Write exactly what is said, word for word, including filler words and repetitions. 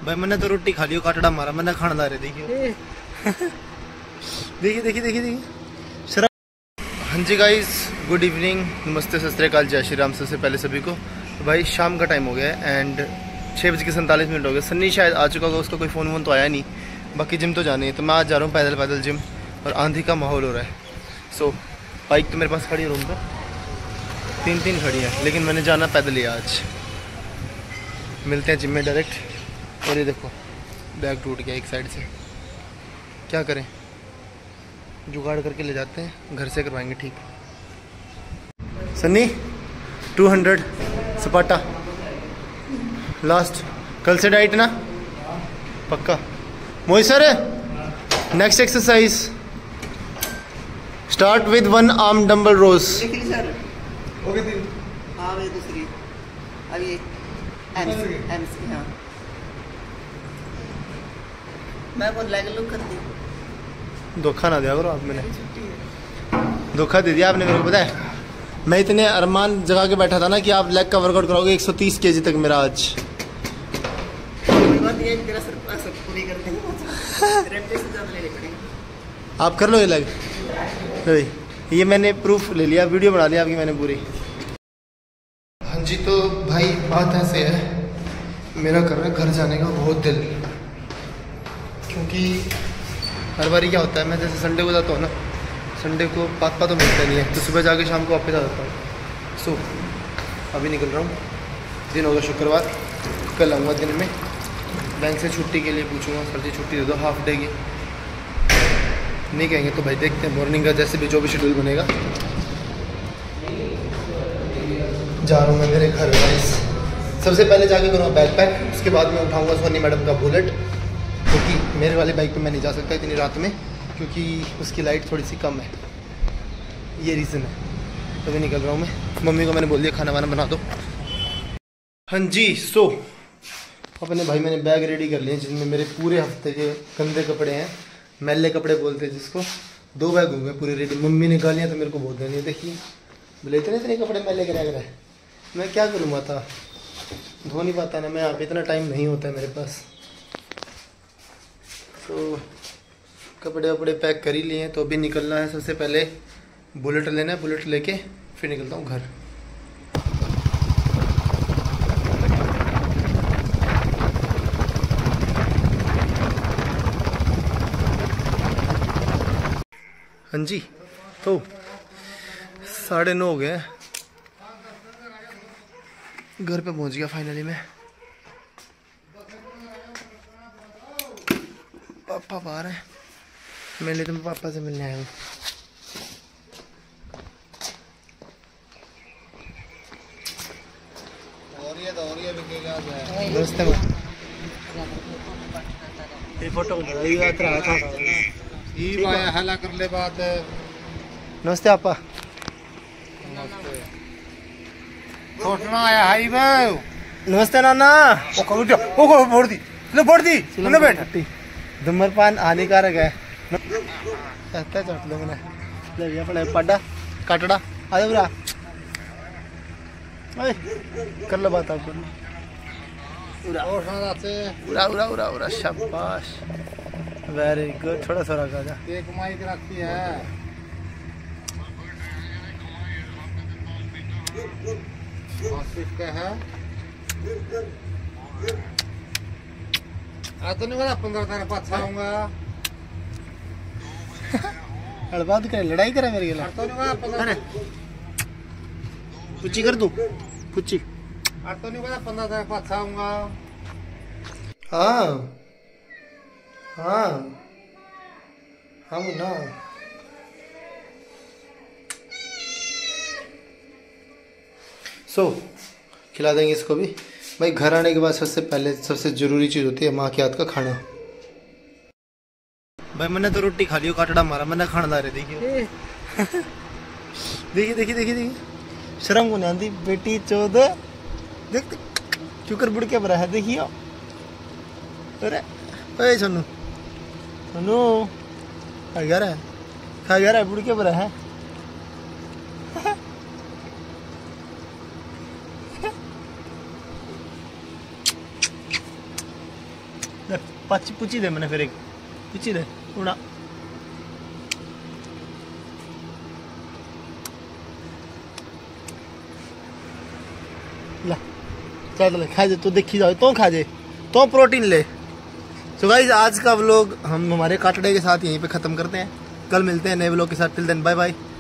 भाई मैंने तो रोटी खा लियो, काटड़ा मारा मैंने खाना ला रहे। देखिए देखिए देखिए देखिए देखिए शराब। हाँ जी गाइस, गुड इवनिंग, नमस्ते, सत श्री अकाल, जय श्री राम। सबसे पहले सभी को तो भाई शाम का टाइम हो गया है एंड छः बज के सैंतालीस मिनट हो गए। सन्नी शायद आ चुका होगा, उसका कोई फ़ोन वोन तो आया नहीं। बाकी जिम तो जानी है, तो मैं आज जा रहा हूँ पैदल पैदल जिम, और आंधी का माहौल हो रहा है। सो so, बाइक तो मेरे पास खड़ी है रूम पर, तीन तीन खड़ी है, लेकिन मैंने जाना पैदल ही आज। मिलते हैं जिम में डायरेक्ट। और ये देखो बैग टूट गया एक साइड से, क्या करें, जुगाड़ करके ले जाते हैं, घर से करवाएंगे ठीक। सन्नी टू हंड्रेड सपाटा लास्ट, कल से डाइट ना पक्का। Mohit sir next exercise start with one arm dumbbell रोज। धोखा ना दिया करो आप, मैंने धोखा दे दिया आपने मेरे को, पता है मैं इतने अरमान जगा के बैठा था ना कि आप लेग का वर्कआउट कराओगे एक सौ तीस केजी तक मेरा आज। आप कर लो ये लेग, ये मैंने प्रूफ ले लिया, वीडियो बना लिया आपकी मैंने पूरी। हाँ जी, तो भाई बात ऐसे है, मेरा कर रहा है घर जाने का बहुत दिल, क्योंकि हर बार क्या होता है, मैं जैसे संडे को जाता हूँ ना, संडे को पापा तो मिलता नहीं है, तो सुबह जाके शाम को वापस आ जाता हूँ। सो अभी निकल रहा हूँ, दिन होगा शुक्रवार, कल आऊँगा दिन में। बैंक से छुट्टी के लिए पूछूंगा, सर जी छुट्टी दे दो हाफ डे की, नहीं कहेंगे तो भाई देखते हैं मॉर्निंग का जैसे भी जो भी शेड्यूल बनेगा। जा रहा हूँ मैं मेरे घर गाइस। सबसे पहले जाके करूँगा बैग पैक, उसके बाद में उठाऊँगा सोनी मैडम का बुलेट, क्योंकि तो मेरे वाली बाइक पे मैं नहीं जा सकता इतनी रात में, क्योंकि उसकी लाइट थोड़ी सी कम है, ये रीज़न है। तभी निकल रहा हूँ मैं। मम्मी को मैंने बोल दिया खाना वाना बना दो। हाँ जी, सो अपने भाई मैंने बैग रेडी कर लिए, जिनमें मेरे पूरे हफ्ते के गंदे कपड़े हैं, मैले कपड़े बोलते हैं जिसको। दो बैग हो गए पूरे रेडी। मम्मी ने गालियाँ तो मेरे को बहुत देनी है, देखिए बोले इतने इतने कपड़े मैले के रह गए, मैं क्या करूँ, माता धो नहीं पाता ना मैं, आप इतना टाइम नहीं होता है मेरे पास। तो कपड़े वपड़े पैक कर ही लिए हैं, तो अभी निकलना है। सबसे पहले बुलेट लेना है, बुलेट लेके फिर निकलता हूँ घर। हाँ जी, तो साढ़े नौ हो गए, घर पे पहुंच गया फाइनली मैं। पापा बाहर हैं, मेरे लिए तो मैं पापा से मिलने आया हूँ। नमस्ते आपा। नमस्ते नाना। धूम्रपान हानिकारक है। चट लो मैंने पाडा काटड़ा आ पूरा कर लो बात आप, पूरा पूरा पूरा पूरा शाबाश, वेरी गुड। थोड़ा सा रखा जा, एक माइक रखी है, है? आ तो नहीं वाला पंद्रह तारीख पाँच आऊंगा। हड़बाद करे, लड़ाई करे मेरे के तो नहीं वाला पंद्रह, पुच्ची कर दूं पुच्ची। आ तो नहीं वाला पंद्रह तारीख पाँच आऊंगा। हाँ हाँ हाँ मुन्ना, सो so, खिला देंगे इसको भी। भाई घर आने के बाद सबसे पहले सबसे ज़रूरी चीज़ होती है माँ के हाथ का खाना। भाई मैंने तो रोटी खा लियो, काटड़ा मारा मैंने खाना ला रहे। देखिए देखिए देखिए देखिए देखिए शर्म को नहीं आती बेटी चौध, देख चुकर बुड़ के बरा है। देखिए अरे अरे सोनू सोनू खा गया रहा है, खा गया रहा है, बुड़ के बरा है। पच पुची दे मैंने फिर एक पुची दे उड़ा ला चल खा जे तो देखी जाओ तो खा जे तो प्रोटीन ले। तो गाइस आज का व्लॉग हम हमारे काटड़े के साथ यहीं पे ख़त्म करते हैं। कल मिलते हैं नए व्लॉग के साथ। Till then bye bye.